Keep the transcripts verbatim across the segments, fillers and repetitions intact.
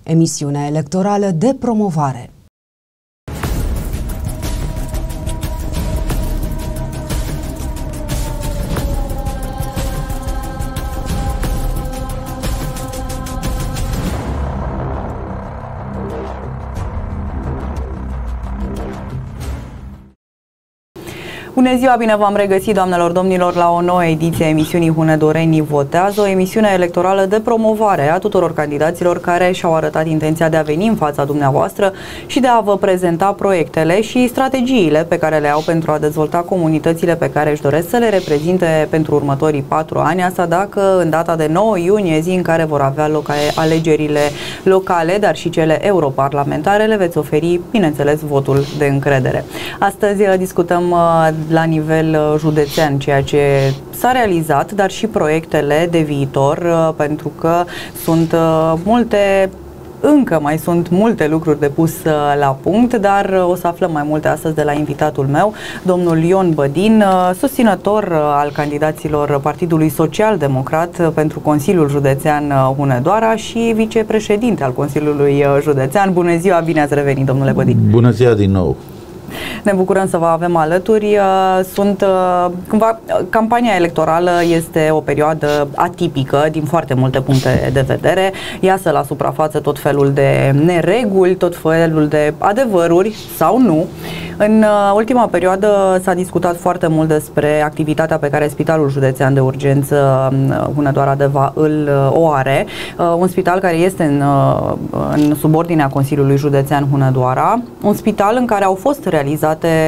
emisiunea electorală de promovare. Bună ziua, bine v-am regăsit, doamnelor, domnilor, la o nouă ediție a emisiunii Hunedorenii Votează, o emisiune electorală de promovare a tuturor candidaților care și-au arătat intenția de a veni în fața dumneavoastră și de a vă prezenta proiectele și strategiile pe care le au pentru a dezvolta comunitățile pe care își doresc să le reprezinte pentru următorii patru ani, asta dacă în data de nouă iunie, zi în care vor avea loc alegerile locale, dar și cele europarlamentare, le veți oferi, bineînțeles, votul de încredere. Astăzi discutăm la nivel județean ceea ce s-a realizat, dar și proiectele de viitor, pentru că sunt multe, încă mai sunt multe lucruri de pus la punct, dar o să aflăm mai multe astăzi de la invitatul meu, domnul Ion Bădin, susținător al candidaților Partidului Social Democrat pentru Consiliul Județean Hunedoara și vicepreședinte al Consiliului Județean. Bună ziua, bine ați revenit, domnule Bădin! Bună ziua din nou! Ne bucurăm să vă avem alături. Sunt, cumva, campania electorală este o perioadă atipică din foarte multe puncte de vedere. Iasă la suprafață tot felul de nereguli, tot felul de adevăruri sau nu. În ultima perioadă s-a discutat foarte mult despre activitatea pe care Spitalul Județean de Urgență Hunedoara Deva îl o are. Un spital care este în, în subordinea Consiliului Județean Hunedoara. Un spital în care au fost realizate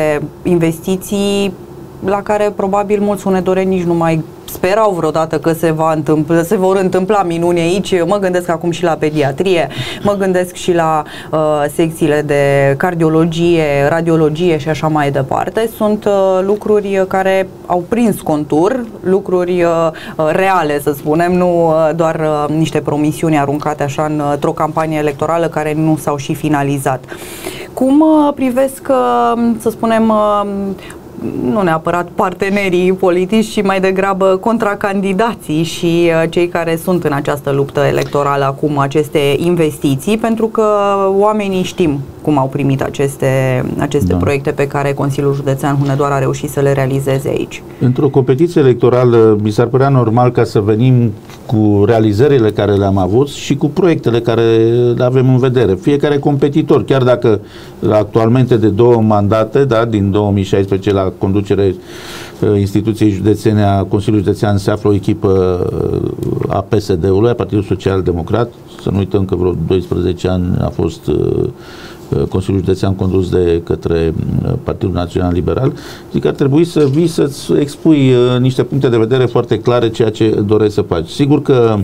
investiții la care probabil mulți hunedoreni nici nu mai sperau vreodată că se, va întâmpla, se vor întâmpla minuni aici. Mă gândesc acum și la pediatrie, mă gândesc și la uh, secțiile de cardiologie, radiologie și așa mai departe. Sunt uh, lucruri care au prins contur, lucruri uh, reale, să spunem, nu uh, doar uh, niște promisiuni aruncate așa într-o campanie electorală care nu s-au și finalizat. Cum uh, privesc, uh, să spunem, uh, nu neapărat partenerii politici, ci mai degrabă contracandidații și uh, cei care sunt în această luptă electorală acum, aceste investiții, pentru că oamenii știm cum au primit aceste, aceste da. proiecte pe care Consiliul Județean Hunedoara a reușit să le realizeze aici. Într-o competiție electorală mi s-ar părea normal ca să venim cu realizările care le-am avut și cu proiectele care le avem în vedere. Fiecare competitor, chiar dacă actualmente de două mandate, da, din două mii șaisprezece la conducere instituției județene a Consiliului Județean se află o echipă a P S D-ului, a Partidului Social Democrat. Să nu uităm că vreo doisprezece ani a fost Consiliul Județean condus de către Partidul Național Liberal. Zic că ar trebui să vii să-ți expui niște puncte de vedere foarte clare ceea ce dorești să faci. Sigur că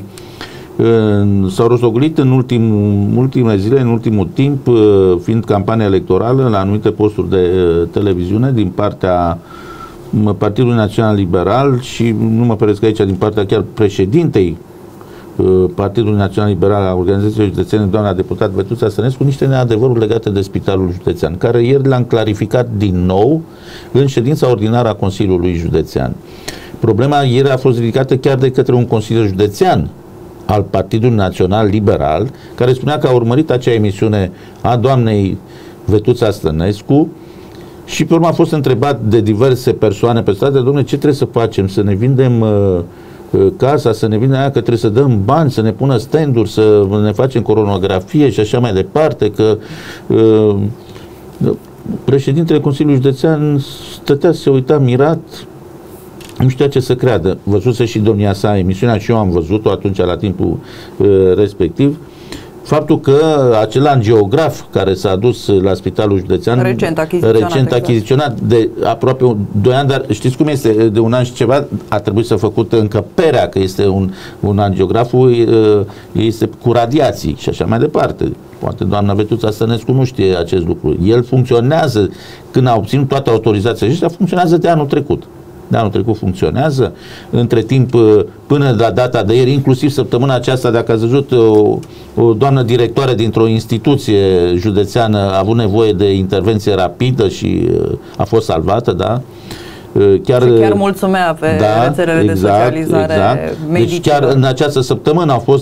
s-au rostogolit în ultim, ultimele zile, în ultimul timp, fiind campania electorală la anumite posturi de televiziune din partea Partidului Național Liberal și nu mă peresc aici din partea chiar președintei Partidului Național Liberal al Organizației Județene, doamna deputat Vetuța Stănescu, niște neadevăruri legate de Spitalul Județean, care ieri le-am clarificat din nou în ședința ordinară a Consiliului Județean. Problema ieri a fost ridicată chiar de către un Consiliu Județean al Partidului Național Liberal, care spunea că a urmărit acea emisiune a doamnei Vetuța Stănescu și pe urmă a fost întrebat de diverse persoane pe stradă: dom'le, ce trebuie să facem? Să ne vindem uh, casa, să ne vindem aia, că trebuie să dăm bani, să ne pună stand-uri, să ne facem coronografie și așa mai departe, că uh, președintele Consiliului Județean stătea, se uita mirat, nu știa ce să creadă. Văzuse și domnia sa emisiunea și eu am văzut-o atunci la timpul uh, respectiv. Faptul că acel angiograf care s-a adus la Spitalul Județean, recent achiziționat, recent achiziționat de aproape doi ani, dar știți cum este, de un an și ceva a trebuit să făcut încăperea, că este un, un angiograful, este cu radiații și așa mai departe. Poate doamna Vetuța Stănescu nu știe acest lucru. El funcționează, când a obținut toate autorizațiile acestea, funcționează de anul trecut. De anul trecut funcționează. Între timp, până la data de ieri, inclusiv săptămâna aceasta, dacă ați văzut, o, o doamnă directoare dintr-o instituție județeană a avut nevoie de intervenție rapidă și a fost salvată, da? Chiar, și chiar mulțumea pe da, rețelele exact, de socializare exact. medicilor. Deci chiar în această săptămână au fost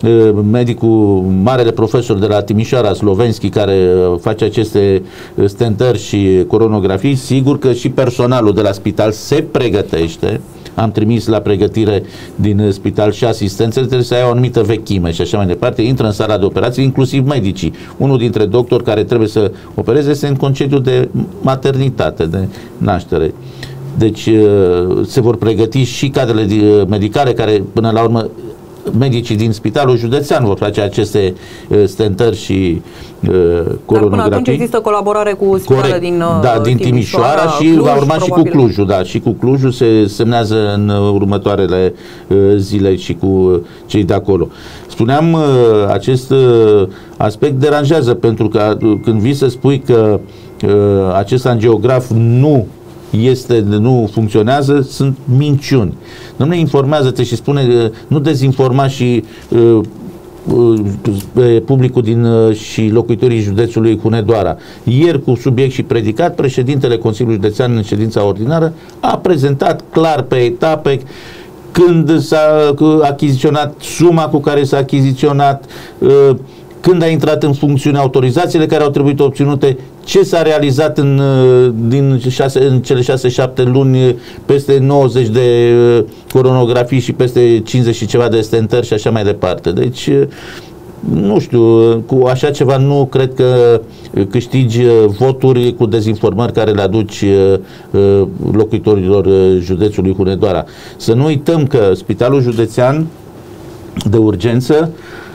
medicul, marele profesor de la Timișoara, Slovenski, care face aceste stentări și coronografii, sigur că și personalul de la spital se pregătește. Am trimis la pregătire din spital și asistențele, trebuie să ai o anumită vechime și așa mai departe, intră în sala de operații, inclusiv medicii. Unul dintre doctori care trebuie să opereze este în concediu de maternitate, de naștere. Deci se vor pregăti și cadrele medicale care, până la urmă, medicii din spitalul județean vor face aceste stentări și uh, coronografii. Dar până atunci există colaborare cu spitalul din, da, din Timișoara, Timișoara și Cluj, va urma probabil. și cu Clujul, da, și cu Clujul se semnează în următoarele uh, zile și cu cei de acolo. Spuneam, uh, acest uh, aspect deranjează pentru că uh, când vii să spui că uh, acest angiograf nu este, nu funcționează, sunt minciuni. Dom'le, informează-te și spune, nu dezinforma și uh, uh, publicul din uh, și locuitorii județului Hunedoara. Ieri, cu subiect și predicat, președintele Consiliului Județean în ședința ordinară a prezentat clar pe etape când s-a achiziționat, suma cu care s-a achiziționat, uh, când a intrat în funcțiune, autorizațiile care au trebuit obținute, ce s-a realizat în, din șase, în cele șase șapte luni, peste nouăzeci de coronografii și peste cincizeci și ceva de stentări și așa mai departe. Deci, nu știu, cu așa ceva nu cred că câștigi voturi cu dezinformări care le aduci locuitorilor județului Hunedoara. Să nu uităm că Spitalul Județean de Urgență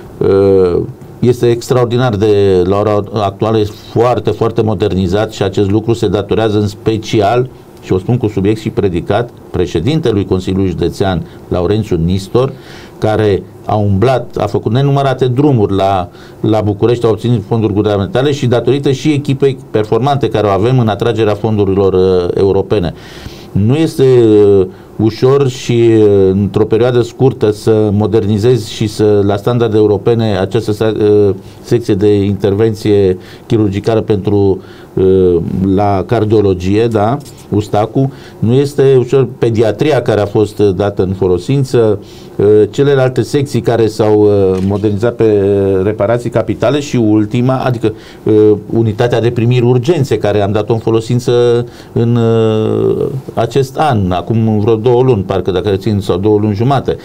este extraordinar de, la ora actuală, este foarte, foarte modernizat și acest lucru se datorează în special, și o spun cu subiect și predicat, președintelui Consiliului Județean, Laurențiu Nistor, care a umblat, a făcut nenumărate drumuri la, la București, a obținut fonduri guvernamentale și datorită și echipei performante care o avem în atragerea fondurilor uh, europene. Nu este uh, ușor și uh, într-o perioadă scurtă să modernizezi și să, la standarde europene, această uh, secție de intervenție chirurgicală pentru uh, la cardiologie, da, Ustacu, nu este ușor. Pediatria care a fost dată în folosință, uh, celelalte secții care s-au uh, modernizat pe reparații capitale și ultima, adică uh, unitatea de primiri urgențe care am dat-o în folosință în uh, acest an, acum vreo două luni, parcă dacă rețin, sau două luni jumate.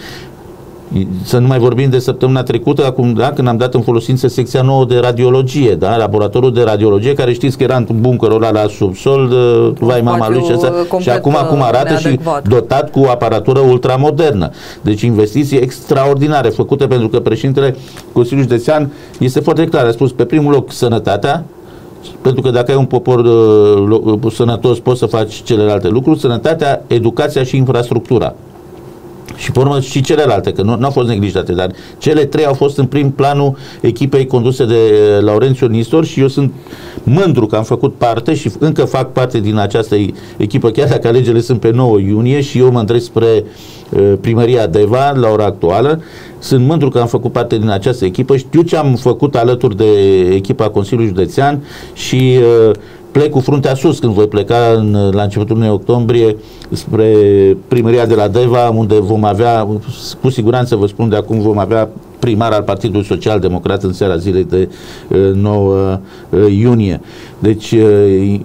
Să nu mai vorbim de săptămâna trecută, acum, da, când am dat în folosință secția nouă de radiologie, da, laboratorul de radiologie, care știți că era în bunkerul ăla la subsol, vai mama lui, și acum acum arată neadecvat. Și dotat cu aparatură ultramodernă. Deci investiții extraordinare făcute, pentru că președintele Consiliului Județean este foarte clar, a spus pe primul loc sănătatea, pentru că dacă ai un popor uh, sănătos poți să faci celelalte lucruri, sănătatea, educația și infrastructura. Și pe urmă și celelalte, că nu, nu au fost neglijate, dar cele trei au fost în prim planul echipei conduse de Laurențiu Nistor și eu sunt mândru că am făcut parte și încă fac parte din această echipă, chiar dacă alegerile sunt pe nouă iunie și eu mă îndrept spre uh, primăria Deva la ora actuală. Sunt mândru că am făcut parte din această echipă, știu ce am făcut alături de echipa Consiliului Județean și uh, plec cu fruntea sus când voi pleca în, la începutul lunii octombrie spre primăria de la Deva, unde vom avea, cu siguranță vă spun de acum, vom avea primar al Partidului Social Democrat în seara zilei de uh, nouă iunie. Deci uh,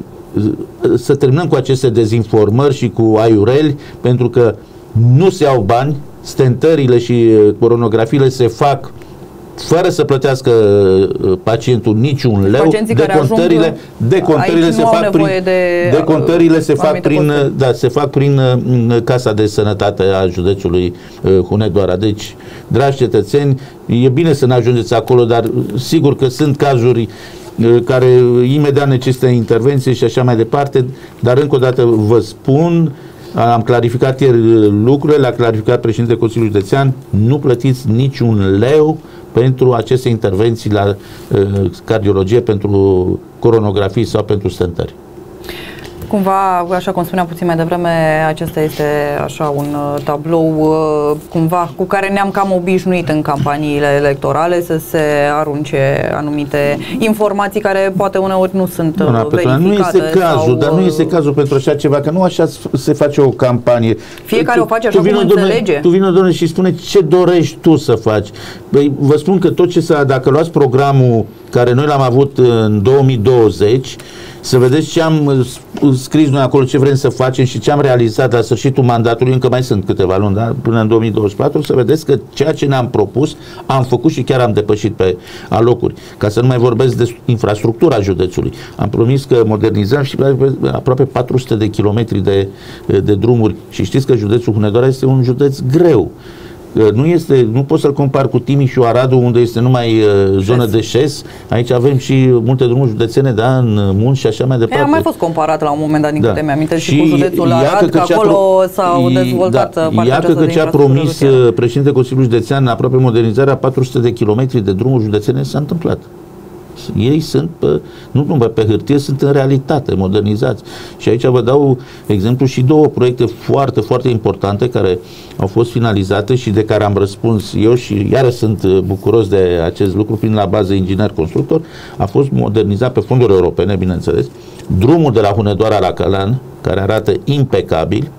să terminăm cu aceste dezinformări și cu aiureli, pentru că nu se iau bani, stentările și coronografiile se fac fără să plătească pacientul niciun leu. Decontările, decontările se fac prin de, decontările se fac prin, da, se fac prin Casa de Sănătate a județului Hunedoara. Deci, dragi cetățeni, e bine să ne ajungeți acolo, dar sigur că sunt cazuri care imediat necesită intervenție și așa mai departe, dar încă o dată vă spun, am clarificat ieri lucrurile, le-a clarificat președintele Consiliului Județean, nu plătiți niciun leu pentru aceste intervenții la uh, cardiologie, pentru coronografii sau pentru stentări. Cumva, așa cum spuneam puțin mai devreme, acesta este așa un tablou cumva cu care ne-am cam obișnuit în campaniile electorale să se arunce anumite informații care poate uneori nu sunt Doamna verificate. Nu este cazul, sau, dar nu este cazul pentru așa ceva, că nu așa se face o campanie. Fiecare tu, o face așa cum înțelege. Tu vino, domnule, și spune ce dorești tu să faci. Băi, vă spun că tot ce s-a, dacă luați programul care noi l-am avut în două mii douăzeci, să vedeți ce am scris noi acolo, ce vrem să facem și ce am realizat la sfârșitul mandatului, încă mai sunt câteva luni, da? Până în două mii douăzeci și patru, să vedeți că ceea ce ne-am propus am făcut și chiar am depășit pe alocuri. Ca să nu mai vorbesc de infrastructura județului. Am promis că modernizăm și aproape patru sute de kilometri de, de drumuri și știți că județul Hunedoara este un județ greu. Nu, este, nu poți să-l compari cu Timiș și Aradul, unde este numai uh, zonă de șes. Aici avem și multe drumuri județene, da, în munți și așa mai departe. E, a mai fost comparat la un moment dat, din da. câte mi-amintesc, și, și cu județul Arad, că acolo pro... s-au dezvoltat da, partea iată că ce a promis uh, președintele Consiliului Județean, aproape modernizarea patru sute de kilometri de drumuri județene, s-a întâmplat. Ei sunt, pe, nu numai pe hârtie, sunt în realitate, modernizați. Și aici vă dau exemplu și două proiecte foarte, foarte importante care au fost finalizate și de care am răspuns eu și iară sunt bucuros de acest lucru, fiind la bază inginer constructor. A fost modernizat pe fonduri europene, bineînțeles, drumul de la Hunedoara la Călan, care arată impecabil,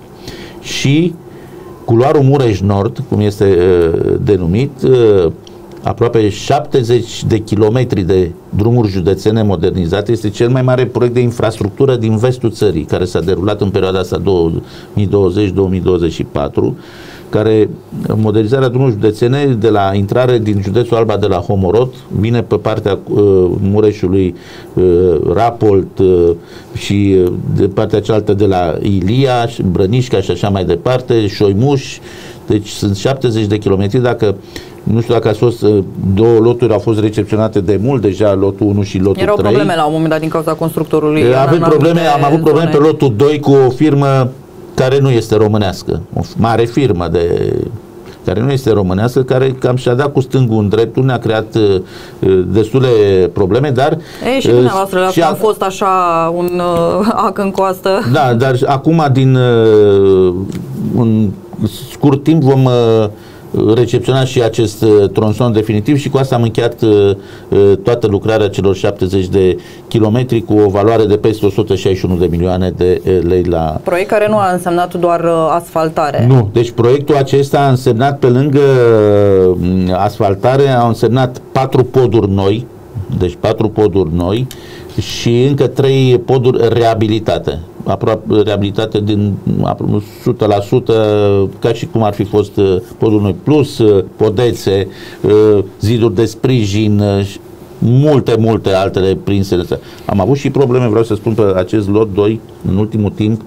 și culoarul Mureș Nord, cum este uh, denumit, uh, aproape șaptezeci de kilometri de drumuri județene modernizate. Este cel mai mare proiect de infrastructură din vestul țării, care s-a derulat în perioada asta două mii douăzeci - două mii douăzeci și patru, care modernizarea drumurilor județene de la intrare din județul Alba de la Homorot, vine pe partea uh, Mureșului, uh, Rapolt uh, și uh, de partea cealaltă de la Ilia, Brănișca și așa mai departe, Șoimuș. Deci sunt șaptezeci de kilometri. Dacă nu știu dacă a fost, două loturi au fost recepționate de mult deja, lotul unu și lotul Erau trei. Erau probleme la un moment dat din cauza constructorului. Avem probleme, am avut probleme zone. Pe lotul doi cu o firmă care nu este românească, o mare firmă de, care nu este românească, care cam și-a dat cu stângul în dreptul, ne-a creat uh, destule probleme, dar... E, și dumneavoastră, uh, și am fost așa un uh, ac în coastă. Da, dar acum din uh, un scurt timp vom uh, recepționa și acest uh, tronson definitiv și cu asta am încheiat uh, toată lucrarea celor șaptezeci de kilometri cu o valoare de peste o sută șaizeci și unu de milioane de lei la... Proiect care nu a însemnat doar uh, asfaltare. Nu, deci proiectul acesta a însemnat, pe lângă uh, asfaltare, a însemnat patru poduri noi, deci patru poduri noi și încă trei poduri reabilitate. Aproape reabilitate din o sută la sută, ca și cum ar fi fost podul noi, plus podețe, ziduri de sprijin, multe, multe altele prinse. Am avut și probleme, vreau să spun, pe acest lot doi în ultimul timp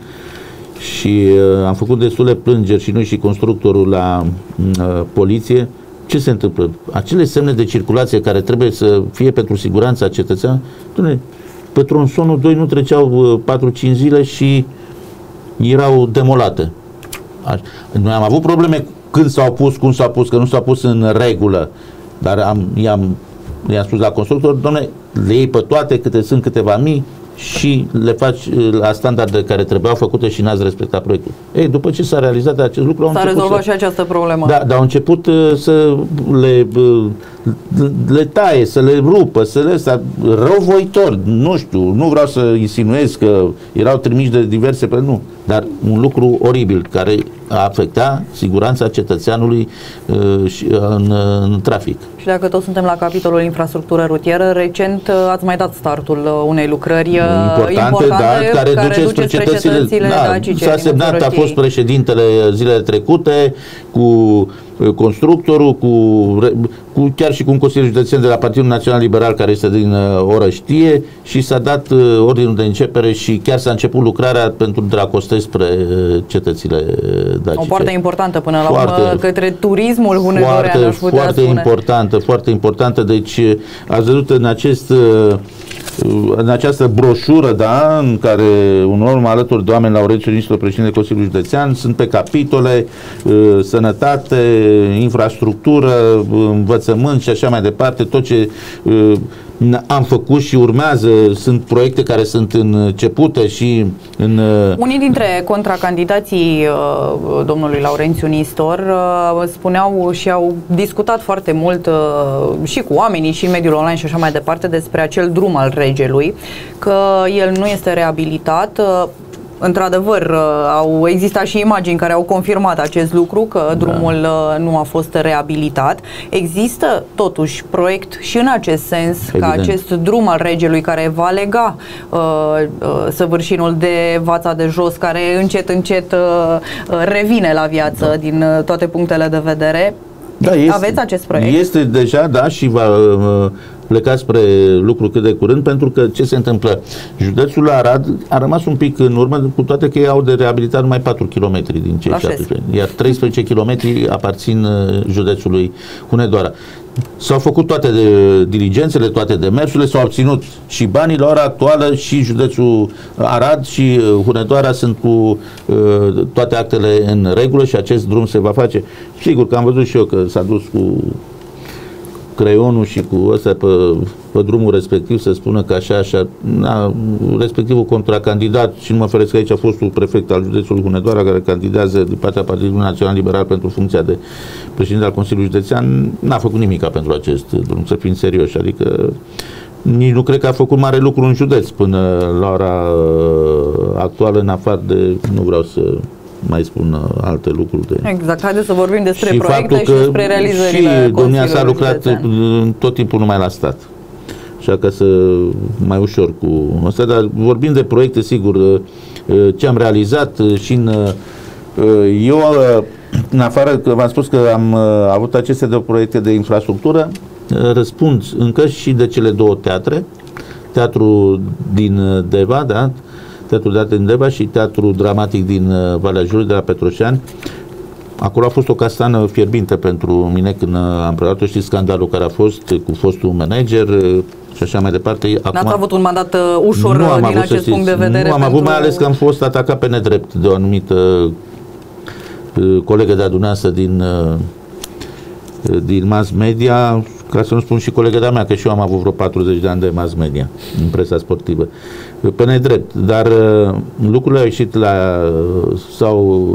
și am făcut destule plângeri și noi și constructorul la uh, poliție. Ce se întâmplă? Acele semne de circulație care trebuie să fie pentru siguranța cetățeanului, pe tronsonul doi nu treceau patru cinci zile și erau demolate. Noi am avut probleme când s-au pus, cum s-au pus, că nu s-au pus în regulă, dar am, i-am, i-am spus la constructor, doamne, le iei pe toate, câte sunt câteva mii și le faci la standarde care trebuiau făcute și n-ați respectat proiectul. Ei, după ce s-a realizat acest lucru, s-a rezolvat să, și această problemă. Da, dar au început uh, să le, uh, le taie, să le rupă, să le sta răuvoitor, nu știu, nu vreau să insinuez că erau trimiși de diverse, nu, dar un lucru oribil care afecta siguranța cetățeanului uh, și, uh, în, în trafic. Și dacă tot suntem la capitolul infrastructură rutieră, recent uh, ați mai dat startul uh, unei lucrări uh, importante, importante da, care, care duce spre cetățile, cetățile da, dacice. S-a semnat, a fost președintele zilele trecute cu constructorul, cu, cu chiar și cu un consilier județean de la Partidul Național Liberal care este din uh, Orăștie și s-a dat uh, ordinul de începere și chiar s-a început lucrarea pentru dracostei spre uh, cetățile dacice. O parte importantă până la foarte, urmă către turismul hunedorean, aș putea Foarte spune. importantă, foarte importantă. Deci ați văzut în acest uh, în această broșură, da, în care un om alături de oameni, Laurențiu Nistru, președinte Consiliului Județean, sunt pe capitole uh, sănătate, infrastructură, învățământ și așa mai departe, tot ce uh, am făcut și urmează, sunt proiecte care sunt începute și în... Unii dintre contracandidații uh, domnului Laurențiu Nistor uh, spuneau și au discutat foarte mult uh, și cu oamenii și în mediul online și așa mai departe despre acel drum al regelui, că el nu este reabilitat. Uh, Într-adevăr, au existat și imagini care au confirmat acest lucru, că drumul da. nu a fost reabilitat. Există totuși proiect și în acest sens, evident, ca acest drum al regelui care va lega uh, uh, Săvârșinul de Vața de Jos, care încet, încet uh, revine la viață da. din uh, toate punctele de vedere. Da, este, aveți acest proiect? Este deja, da, și va uh, pleca spre lucru cât de curând, pentru că ce se întâmplă? Județul Arad a rămas un pic în urmă, cu toate că ei au de reabilitat numai patru kilometri din cei șaptesprezece, iar treisprezece kilometri aparțin județului Hunedoara. S-au făcut toate de, diligențele, toate demersurile, s-au obținut și banii. La ora actuală și județul Arad și Hunedoara sunt cu uh, toate actele în regulă și acest drum se va face. Sigur că am văzut și eu că s-a dus cu creionul și cu ăsta pe, pe drumul respectiv să spună că așa, așa, na, respectivul contracandidat, și nu mă feresc că aici a fostul prefect al județului Hunedoara, care candidează din partea Partidului Național Liberal pentru funcția de președinte al Consiliului Județean, n-a făcut nimica pentru acest drum, să fim serioși, adică nici nu cred că a făcut mare lucru în județ până la ora actuală, în afară de, nu vreau să mai spun alte lucruri. De... Exact, haideți să vorbim despre și proiecte și despre realizările. Și domnia s-a lucrat județean. Tot timpul numai la stat. Așa că să mai ușor cu asta, dar vorbim de proiecte, sigur, ce am realizat și în... Eu, în afară, că v-am spus că am avut aceste două proiecte de infrastructură, răspund încă și de cele două teatre, teatrul din Deva, da? Teatrul Teatru din Deva și Teatrul Dramatic din Valea Jiului, de la Petroșani. Acolo a fost o castană fierbinte pentru mine când am preluat-o. Știți scandalul care a fost cu fostul manager și așa mai departe. N-ați avut un mandat uh, ușor din avut, acest punct de vedere? Nu am pentru... avut, mai ales că am fost atacat pe nedrept de o anumită uh, colegă de adunanță din, uh, din mass media, ca să nu spun și colegă de-a mea, că și eu am avut vreo patruzeci de ani de mass media în presa sportivă. Pe nedrept, dar uh, lucrurile au ieșit la uh, s-au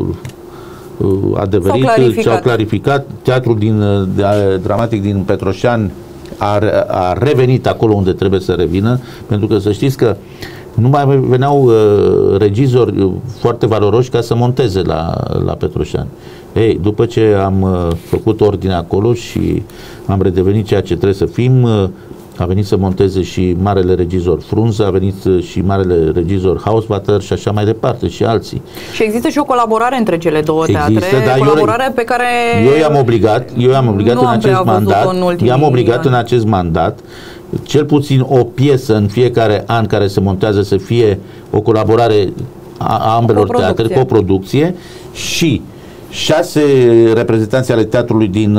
uh, adeverit, s-au clarificat. Teatrul din, de, dramatic din Petroșani a, a revenit acolo unde trebuie să revină, pentru că să știți că nu mai veneau uh, regizori foarte valoroși ca să monteze la, la Petroșani. Ei, după ce am uh, făcut ordine acolo și am redevenit ceea ce trebuie să fim, uh, a venit să monteze și marele regizor Frunză, a venit și marele regizor Hausvater și așa mai departe, și alții. Și există și o colaborare între cele două teatre, există, dar colaborare eu, pe care eu i-am obligat, eu i-am obligat în acest mandat, i-am obligat în acest mandat, cel puțin o piesă în fiecare an care se montează să fie o colaborare a ambelor teatre, cu o producție, și șase reprezentanți ale teatrului din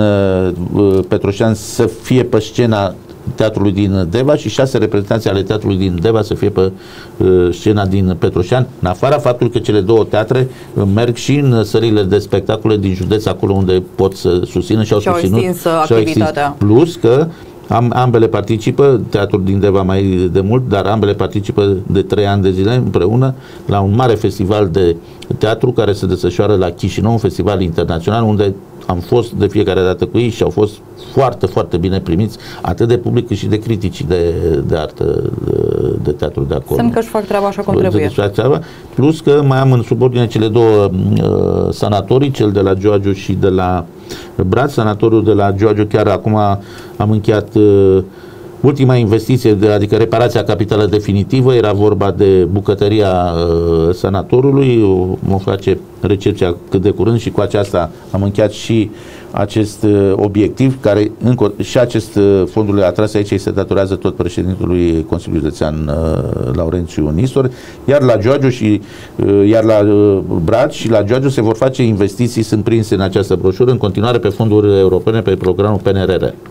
uh, Petroșani să fie pe scena teatrului din Deva și șase reprezentanți ale teatrului din Deva să fie pe uh, scena din Petroșani, în afara faptului că cele două teatre uh, merg și în sălile de spectacole din județ, acolo unde pot să susțină și au și-au susținut extins activitatea. Plus că am, ambele participă, teatrul din Deva mai de mult, dar ambele participă de trei ani de zile împreună la un mare festival de teatru care se desfășoară la Chișinău, un festival internațional unde am fost de fiecare dată cu ei și au fost foarte, foarte bine primiți, atât de public cât și de critici de, de artă, de, de teatru de acolo. Semn că își fac treaba așa cum trebuie. Plus că mai am în subordine cele două uh, sanatorii, cel de la Gioagiu și de la Braț. Sanatoriul de la Gioagiu, chiar acum am încheiat uh, ultima investiție, de, adică reparația capitală definitivă, era vorba de bucătăria uh, sanatorului, vom face recepția cât de curând și cu aceasta am încheiat și acest uh, obiectiv, care încă, și acest uh, fondurile atrase aici se datorează tot președintelui Consiliului Județean uh, Laurențiu Nistor, iar la Gioagiu și uh, iar la uh, Braț și la Gioagiu se vor face investiții, sunt prinse în această broșură, în continuare pe fonduri europene, pe programul P N R R.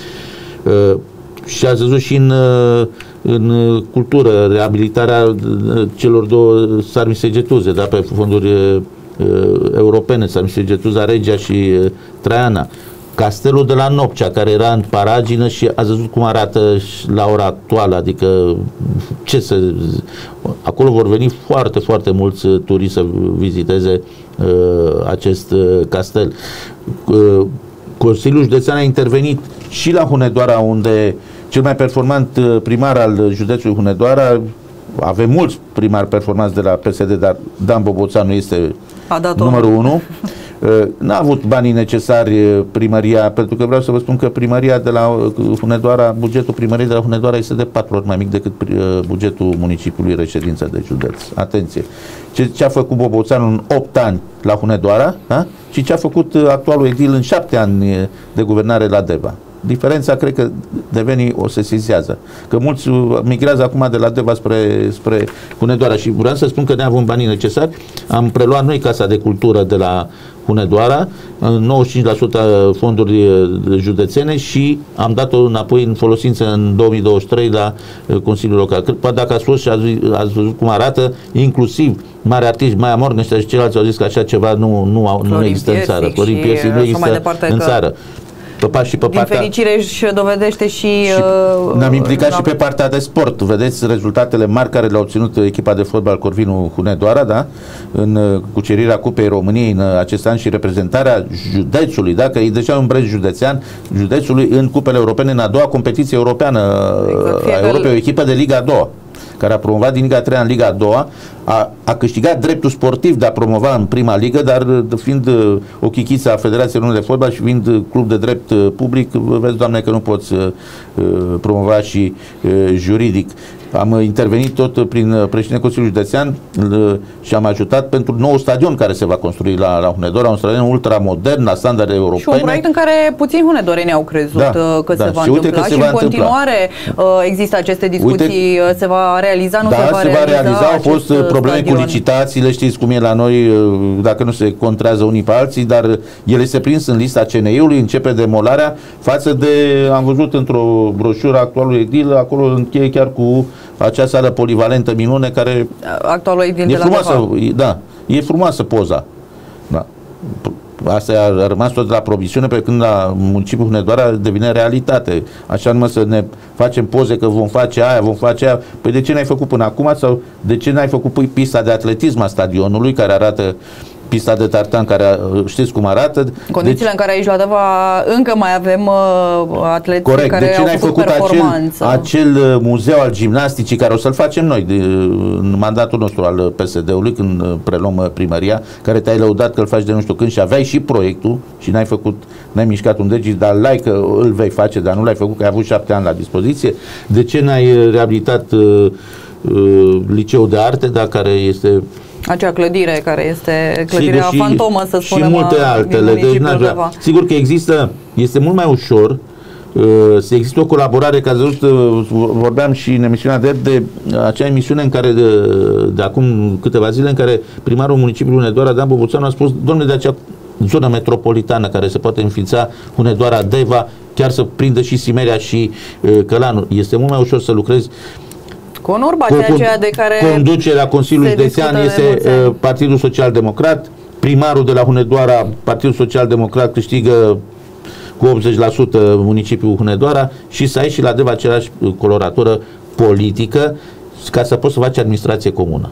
Uh, și ați văzut și în, în cultură, reabilitarea celor două sarmisegetuze, da, pe fonduri uh, europene, sarmisegetuza Regia și uh, Traiana. Castelul de la Nopcea, care era în paragină și ați văzut cum arată la ora actuală, adică ce să... Acolo vor veni foarte, foarte mulți turiști să viziteze uh, acest uh, castel. Uh, Consiliul Județean a intervenit și la Hunedoara, unde cel mai performant primar al județului Hunedoara, avem mulți primari performanți de la P S D, dar Dan Boboțanu este numărul unu. N-a avut banii necesari primăria, pentru că vreau să vă spun că primăria de la Hunedoara, bugetul primăriei de la Hunedoara este de patru ori mai mic decât bugetul municipiului reședință de județ. Atenție! Ce, ce a făcut Boboțanu în opt ani la Hunedoara, da? Și ce a făcut actualul edil în șapte ani de guvernare la Deva. Diferența, cred că devenii o sesizează. Că mulți migrează acum de la Deva spre, spre Hunedoara și vreau să spun că ne avem banii necesari. Am preluat noi Casa de Cultură de la Hunedoara, nouăzeci și cinci la sută fonduri județene și am dat-o înapoi în folosință în două mii douăzeci și trei la Consiliul Local. Poate dacă ați fost și ați, ați văzut cum arată, inclusiv mari artiști, Maia Morgenstern și ceilalți au zis că așa ceva nu, nu, nu există în țară. Florin Piersic nu există în țară. Pe și pe din partea, fericire își dovedește și... și uh, ne-am implicat și pe partea de sport. Vedeți rezultatele mari care le-a obținut echipa de fotbal Corvinul Hunedoara, da? În uh, cucerirea Cupei României în uh, acest an și reprezentarea județului, da? Că e deja un brand județean, județului în cupele europene, în a doua competiție europeană exact, a Europei, o echipă de Liga a doua, care a promovat din Liga a treia în Liga a doua, a, a câștigat dreptul sportiv de a promova în prima ligă, dar fiind o chichiță a Federației Române de Fotbal și fiind club de drept public, vezi, Doamne, că nu poți uh, promova și uh, juridic. Am intervenit tot prin președintele Consiliului Județean uh, și am ajutat pentru nou stadion care se va construi la, la Hunedoara, un stadion ultramodern, la standarde europene. Și un proiect în care puțini hunedoreni au crezut da, că da, se va și întâmpla și, și în continuare uh, există aceste discuții, uite, se va realiza, nu da, se va se realiza. Va realiza au fost probleme stadion. Cu licitațiile, știți cum e la noi, dacă nu se contrează unii pe alții, dar el este prins în lista C N I-ului, începe demolarea față de, am văzut într-o broșură actualului edil, acolo încheie chiar cu acea sală polivalentă minune care actualul edil e de frumoasă, la da, e frumoasă poza. Da. Asta a rămas tot de la provisiune, pe când la municipiul Hunedoara devine realitate. Așa numai să ne facem poze că vom face aia, vom face aia. Păi de ce n-ai făcut până acum? Sau de ce n-ai făcut păi, pista de atletism a stadionului, care arată pista de tartan, care știți cum arată. Condițiile deci, în care aici la Deva încă mai avem uh, atleti corect. care de ce au n-ai făcut, făcut performanță? Acel, acel muzeu al gimnasticii, care o să-l facem noi de, în mandatul nostru al P S D-ului, când preluăm primăria, care te-ai lăudat că îl faci de nu știu când și aveai și proiectul și n-ai făcut, n-ai mișcat un deget, dar l-ai că îl vei face, dar nu l-ai făcut, că ai avut șapte ani la dispoziție. De ce n-ai reabilitat uh, uh, liceul de arte, da, care este... Acea clădire care este clădirea sigur, fantomă, să spunem, și multe altele. Deci, sigur că există, este mult mai ușor uh, să există o colaborare, că ați văzut, uh, vorbeam și în emisiunea de, de acea emisiune în care de, de acum câteva zile, în care primarul municipiului Hunedoara, Dan Boboțanu, a spus, domnule, de acea zonă metropolitană care se poate înființa, Hunedoara, Deva, chiar să prindă și Simerea și uh, Călanul. Este mult mai ușor să lucrezi conurba, ceea aceea de care conducerea Consiliului Județean este uh, Partidul Social Democrat, primarul de la Hunedoara, Partidul Social Democrat, câștigă cu optzeci la sută municipiul Hunedoara și să ai și la Deva același coloratură politică ca să poți să faci administrație comună.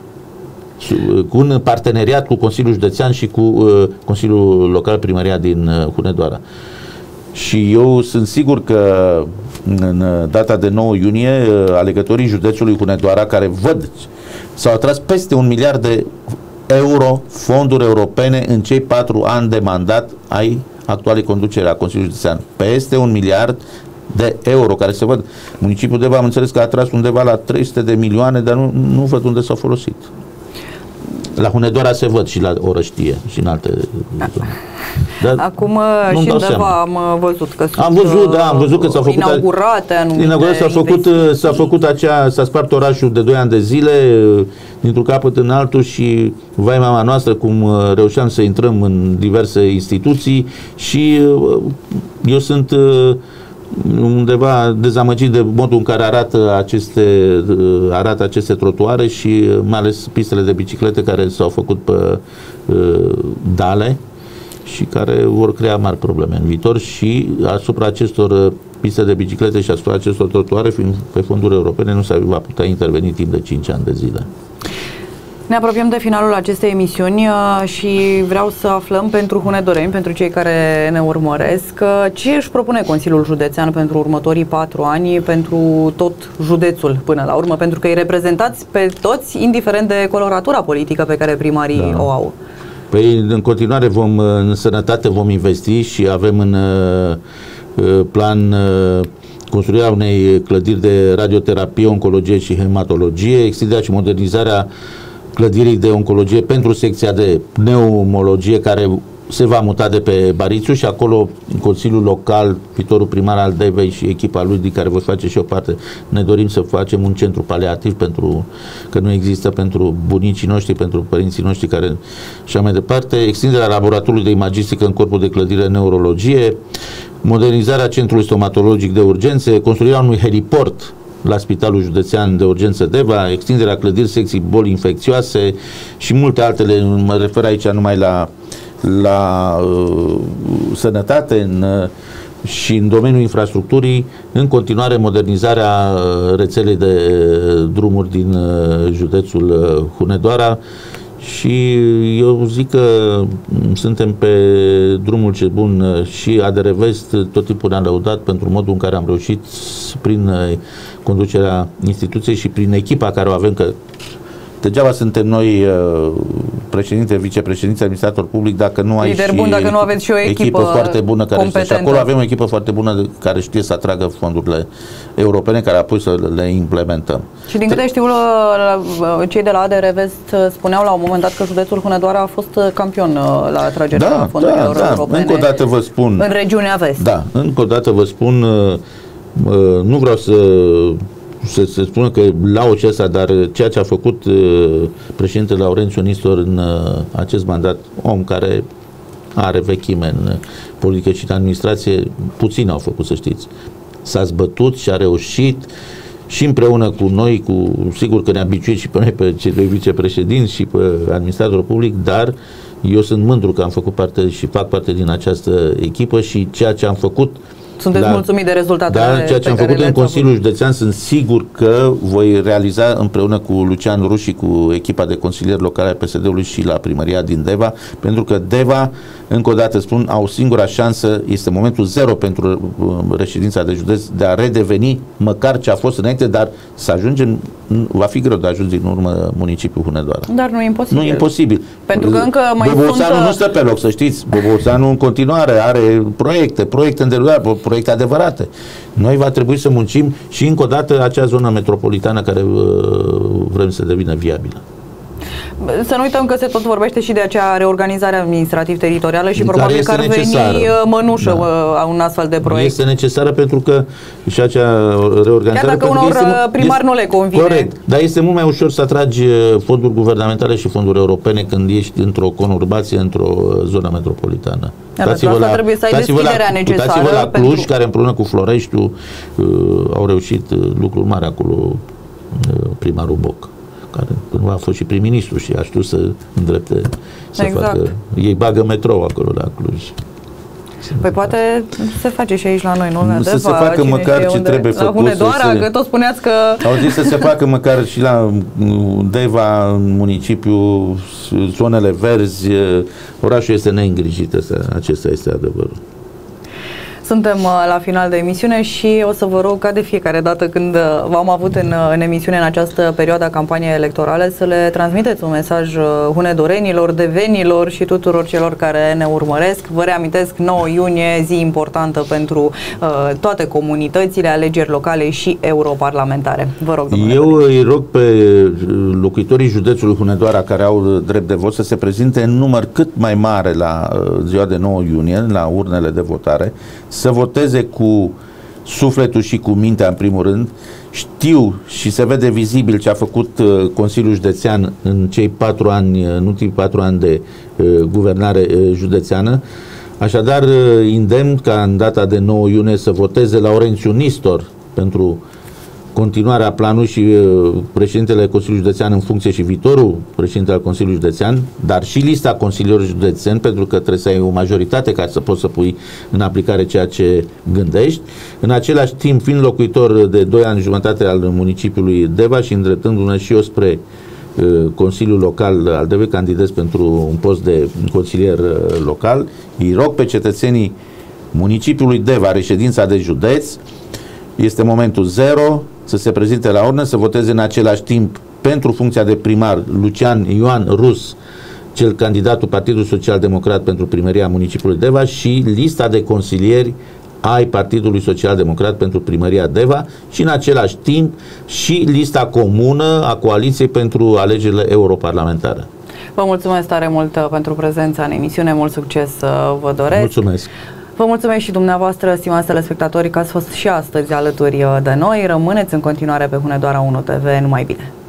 Cu un parteneriat cu Consiliul Județean și cu uh, Consiliul Local, primăria din uh, Hunedoara. Și eu sunt sigur că în data de nouă iunie alegătorii județului Hunedoara, care văd, s-au atras peste un miliard de euro fonduri europene în cei patru ani de mandat ai actualei conducere a Consiliului Județean. Peste un miliard de euro care se văd. Municipiul Deva, am înțeles că a atras undeva la trei sute de milioane, dar nu, nu văd unde s-au folosit. La Hunedoara se văd și la Orăștie și în alte zone. Dar acum și în Deva am văzut că sunt am văzut, da, am văzut că s-au făcut inaugurate anumite inaugurate, s-a făcut, s-a făcut acea, s-a spart orașul de doi ani de zile dintr-un capăt în altul și vai mama noastră cum reușeam să intrăm în diverse instituții și eu sunt undeva dezamăgit de modul în care arată aceste, arată aceste trotuare și mai ales pistele de biciclete care s-au făcut pe uh, dale și care vor crea mari probleme în viitor și asupra acestor piste de biciclete și asupra acestor trotuare, fiind pe fonduri europene, nu se va putea interveni timp de cinci ani de zile. Ne apropiem de finalul acestei emisiuni și vreau să aflăm pentru hunedoreni, pentru cei care ne urmăresc, ce își propune Consiliul Județean pentru următorii patru ani, pentru tot județul până la urmă, pentru că îi reprezentați pe toți, indiferent de coloratura politică pe care primarii da. o au. Păi în continuare vom, în sănătate vom investi și avem în plan construirea unei clădiri de radioterapie, oncologie și hematologie, extinderea și modernizarea clădirii de oncologie pentru secția de pneumologie care se va muta de pe Barițiu și acolo Consiliul Local, viitorul primar al Devei și echipa lui, din care voi face și o parte, ne dorim să facem un centru paliativ pentru că nu există pentru bunicii noștri, pentru părinții noștri care și mai departe, extinderea laboratorului de imagistică în corpul de clădire neurologie, modernizarea centrului stomatologic de urgențe, construirea unui heliport la Spitalul Județean de Urgență Deva, extinderea clădiri secții boli infecțioase și multe altele, mă refer aici numai la, la uh, sănătate în, uh, și în domeniul infrastructurii, în continuare modernizarea rețelei de uh, drumuri din uh, județul uh, Hunedoara și eu zic că suntem pe drumul cel bun și A D R Vest tot timpul ne-a lăudat pentru modul în care am reușit prin conducerea instituției și prin echipa care o avem, că degeaba suntem noi președinte, vicepreședinte, administrator public dacă nu ai lider și bun, dacă nu aveți și o echipă, echipă foarte bună care competentă. Și acolo avem o echipă foarte bună care știe să atragă fondurile europene, care apoi să le implementăm. Și din câte știu, cei de la A D R Vest spuneau la un moment dat că județul Hunedoara a fost campion la atragerea da, fondurilor da, europene. Încă o dată vă spun. În regiunea Vest. Da, încă o dată vă spun, nu vreau să să se spună că lau acesta, dar ceea ce a făcut uh, președintele Laurențiu Nistor în uh, acest mandat, om care are vechime în politică și în administrație, puțin au făcut, să știți. S-a zbătut și a reușit și împreună cu noi, cu sigur că ne-a biciuit și pe noi, pe cei doi vicepreședinți și pe administratorul public, dar eu sunt mândru că am făcut parte și fac parte din această echipă și ceea ce am făcut. Sunteți mulțumit de rezultatele da, ceea ce am făcut în Consiliul Județean, sunt sigur că voi realiza împreună cu Lucian Ruș și cu echipa de consilieri locale a P S D-ului și la primăria din Deva, pentru că Deva, încă o dată spun, au singura șansă, este momentul zero pentru reședința de județ de a redeveni măcar ce a fost înainte, dar să ajungem, va fi greu de ajuns din urmă municipiul Hunedoara. Dar nu e imposibil. Nu e imposibil. Pentru că încă mai Boboțanu sunt... nu stă pe loc, să știți. Boboțanu în continuare are proiecte, proiecte în derulare, proiecte adevărate. Noi va trebui să muncim și încă o dată acea zonă metropolitană care uh, vrem să devină viabilă. Să nu uităm că se tot vorbește și de acea reorganizare administrativ-teritorială și probabil că ar veni mănușă da. a un astfel de proiect. Este necesară pentru că și acea reorganizare... Chiar dacă unor este, primari nu le convine. Corect, dar este mult mai ușor să atragi fonduri guvernamentale și fonduri europene când ești într-o conurbație, într-o zonă metropolitană. Da, pentru asta trebuie să ai deschiderea la, necesară. Uitați-vă la Cluj, pentru... care împreună cu Floreștiul uh, au reușit uh, lucruri mari acolo, uh, primarul Boc, care cândva a fost și prim-ministru și a știut să îndrepte, să exact. facă, ei bagă metrou acolo la Cluj. Păi poate se face și aici la noi, nu? Să se facă măcar ce trebuie făcut. La Hunedoara, că tot spuneați că... Au zis să se facă măcar și la Deva, în municipiu, zonele verzi, orașul este neîngrijit, acesta este adevărul. Suntem la final de emisiune și o să vă rog, ca de fiecare dată când v-am avut în, în emisiune în această perioadă a campaniei electorale, să le transmiteți un mesaj hunedorenilor, devenilor și tuturor celor care ne urmăresc. Vă reamintesc, nouă iunie, zi importantă pentru uh, toate comunitățile, alegeri locale și europarlamentare. Vă rog, domnule. Eu îi rog pe locuitorii județului Hunedoara care au drept de vot să se prezinte în număr cât mai mare la uh, ziua de nouă iunie, la urnele de votare, să voteze cu sufletul și cu mintea în primul rând. Știu și se vede vizibil ce a făcut uh, Consiliul Județean în cei patru ani, în ultimii patru ani de uh, guvernare uh, județeană. Așadar, uh, îndemn ca în data de nouă iunie să voteze Laurențiu Nistor pentru continuarea planului și uh, președintele Consiliului Județean în funcție și viitorul președinte al Consiliului Județean, dar și lista consilierilor județeni, pentru că trebuie să ai o majoritate ca să poți să pui în aplicare ceea ce gândești. În același timp, fiind locuitor de doi ani jumătate al municipiului Deva și îndreptându-ne și eu spre uh, Consiliul Local al Devei, candidez pentru un post de consilier uh, local, îi rog pe cetățenii municipiului Deva, reședința de județ, este momentul zero, să se prezinte la urnă, să voteze în același timp pentru funcția de primar Lucian Ioan Rus, cel candidatul Partidul Social Democrat pentru primăria municipiului Deva, și lista de consilieri ai Partidului Social Democrat pentru primăria Deva și în același timp și lista comună a coaliției pentru alegerile europarlamentare. Vă mulțumesc tare mult pentru prezența în emisiune, mult succes vă doresc. Mulțumesc. Vă mulțumesc și dumneavoastră, stimați telespectatori, că ați fost și astăzi alături de noi. Rămâneți în continuare pe Hunedoara unu T V. Numai bine!